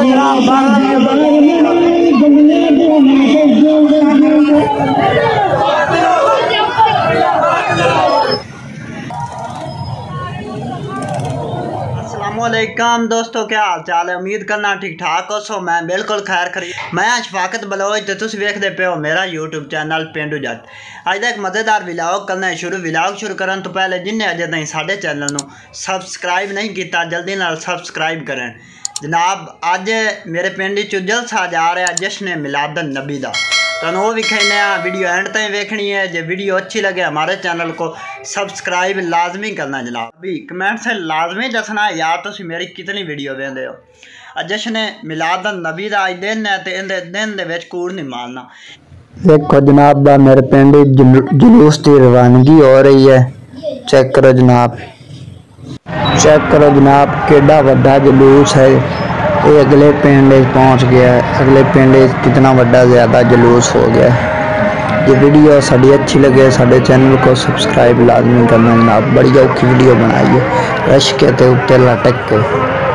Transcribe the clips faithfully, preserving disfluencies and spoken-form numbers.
अस्सलामुअलैकुम दोस्तों, क्या हाल चाल है। उम्मीद करना ठीक ठाक हो। सो मैं बिल्कुल खैर खरी मैं शफाकत बलोच तो तुम वेखते पे हो मेरा यूट्यूब चैनल पेंडू जट। अज एक मज़ेदार विलाग करना शुरू विलाग शुरू करने तो पहले जिन्हें अजे तक साढ़े चैनल को सबसक्राइब नहीं किया जल्दी नाल सबसक्राइब करें। जनाब अज मेरे पिंड च जलसा जा रहा जश्न मिलादन नबी का, तो वो विखाने वीडियो एंड तक वेखनी है। जो वीडियो अच्छी लगे हमारे चैनल को सब्सक्राइब लाजमी करना जनाब। अभी कमेंट से लाजमी दसना यार तुम मेरी कितनी वीडियो वेंदे हो। जश्न मिलादन नबी का अज दिन है तो इहदे दिन दे विच कूड़ नहीं मारना। देखो जनाब दा मेरे पिंड जुलूस की रवानगी हो रही है। चेक करो जनाब, चेक करो जनाब केड़ा वड्डा जुलूस है। ये अगले पिंड पहुंच गया है। अगले पिंड कितना बड़ा ज़्यादा जुलूस हो गया है। ये वीडियो साड़ी अच्छी लगे साढ़े चैनल को सब्सक्राइब लाजमी करना जनाब। बड़ी औखी वीडियो बनाई है रश के ते उत्ते लटक के।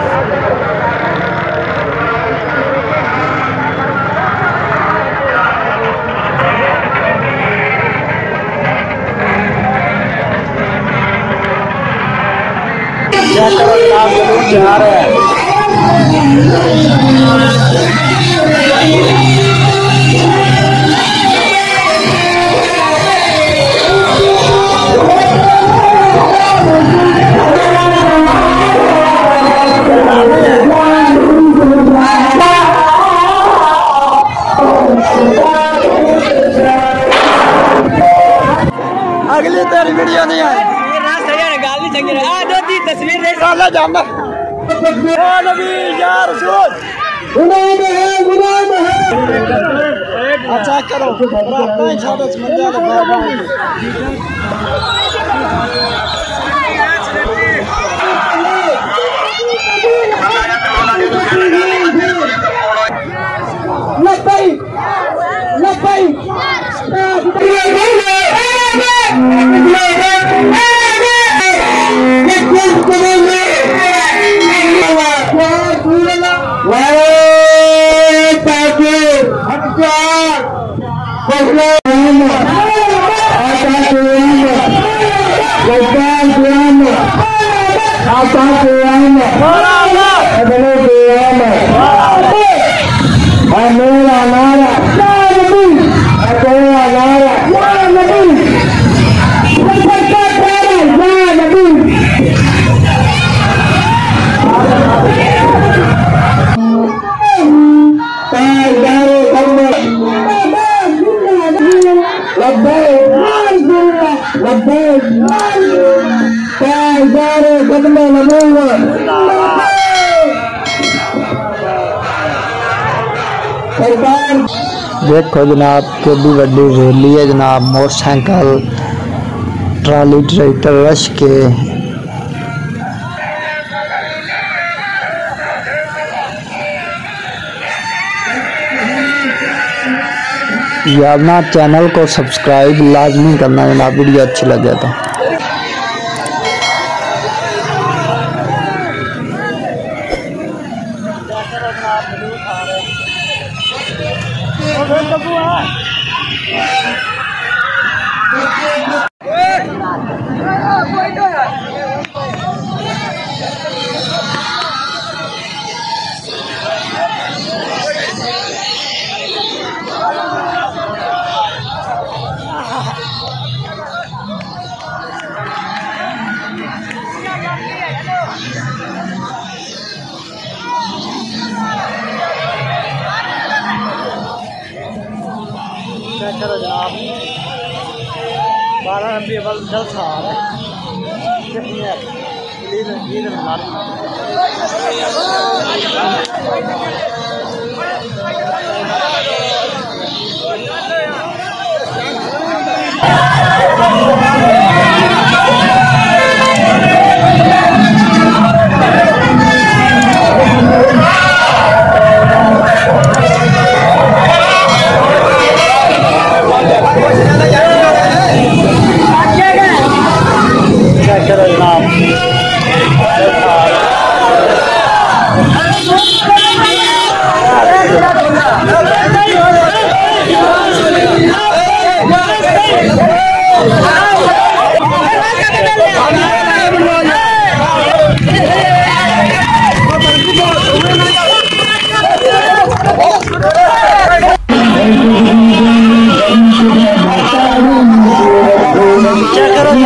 जा रहे हैं अगली तेरी वीडियो नहीं आई तस्वीर जाना अच्छा करो देखो जनाब केडी वड्डी रैली है जनाब। मोटरसाइकिल ट्राली ट्रैक्टर रश के यार ना चैनल को सब्सक्राइब लाजमी करना जनाब। वीडियो अच्छी लगे तो चेक करो जनाब बारह एम बी बल जलसा आ रहा है। कितनी है लीड लीड जनाब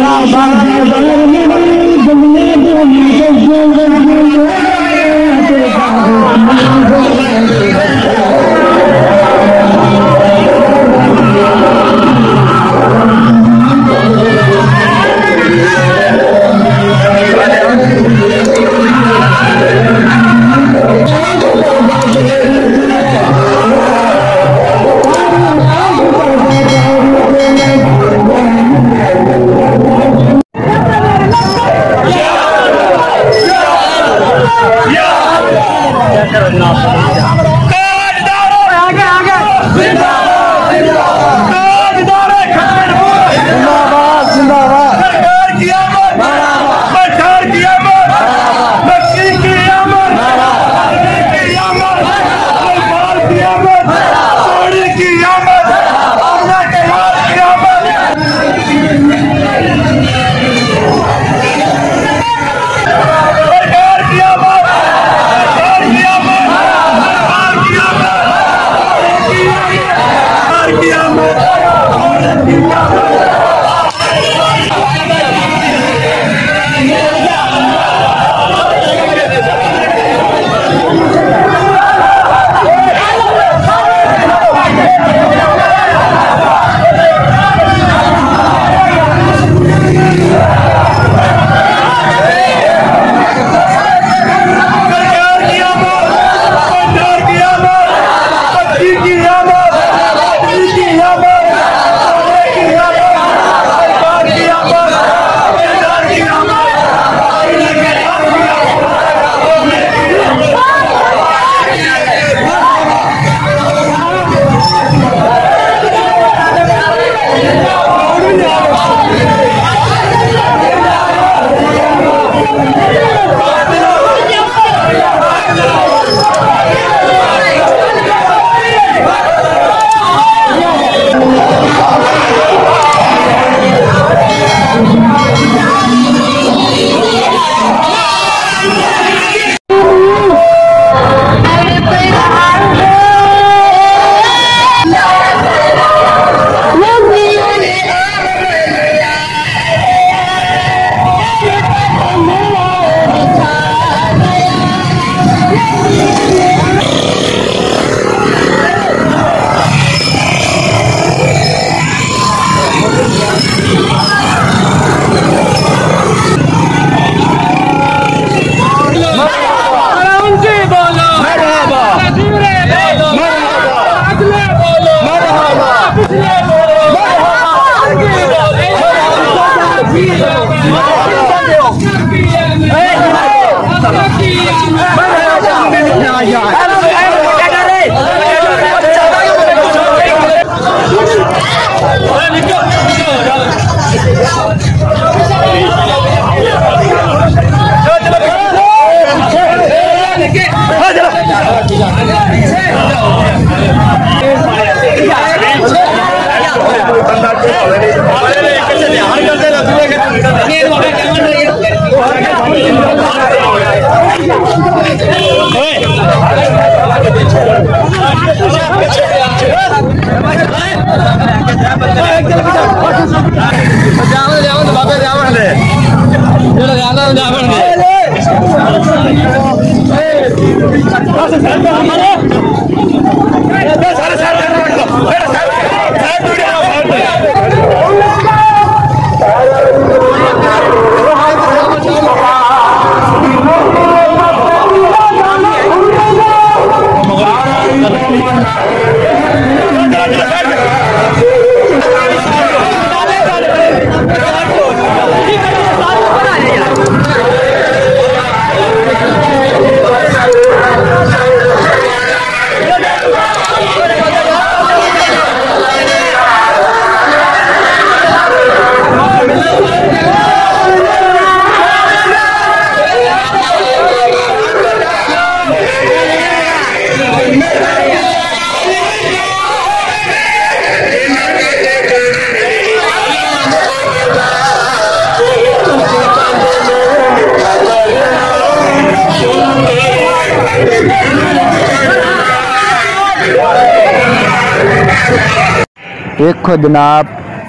देखो जनाब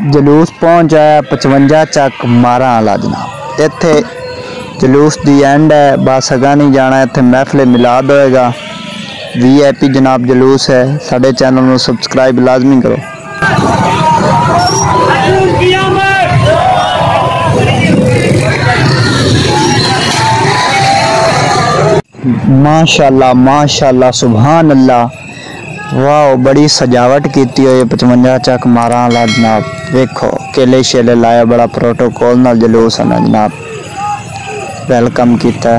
जलूस पहुंच आया पचवंजा चक मारा वाला जनाब। इत्थे जलूस दी एंड है, बस अगा नहीं जाना। इत्थे महफिल मिलाद होएगा, वी आई पी जनाब जलूस है। साडे चैनल को सब्सक्राइब लाजमी करो। माशाल्लाह माशाल्लाह सुभान अल्लाह, वाह बड़ी सजावट की हुई पचवंजा चक मारा वाला जनाब। देखो केले शेले लाया, बड़ा प्रोटोकॉल नाल जलूस है ना जनाब, वेलकम किया।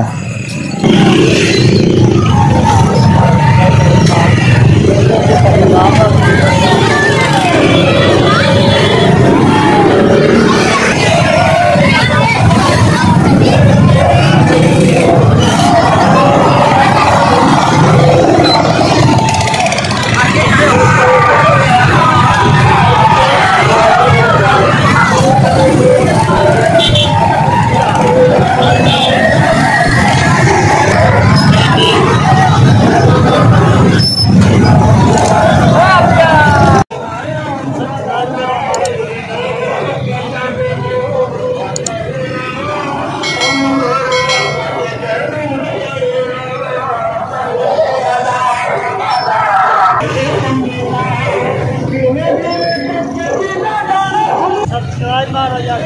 सब्सक्राइब मारो यार,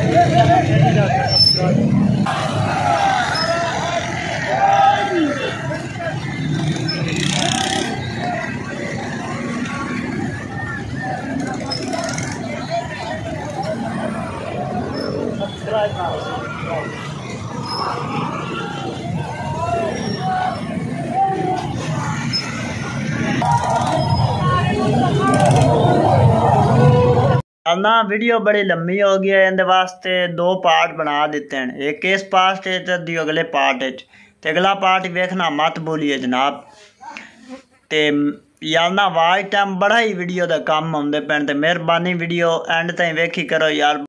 सब्सक्राइब मारो। ना वीडियो बड़ी लंबी हो गई है, इंदे वास्ते दो पार्ट बना देते हैं, एक इस पार्ट ते दी अगले पार्ट ते अगला पार्ट वेखना मत भूलिए जनाब। ते यार ना वाच टाइम बड़ा ही वीडियो का कम आउंदे पैन, ते मेहरबानी वीडियो एंड ताईं वेखी करो यार।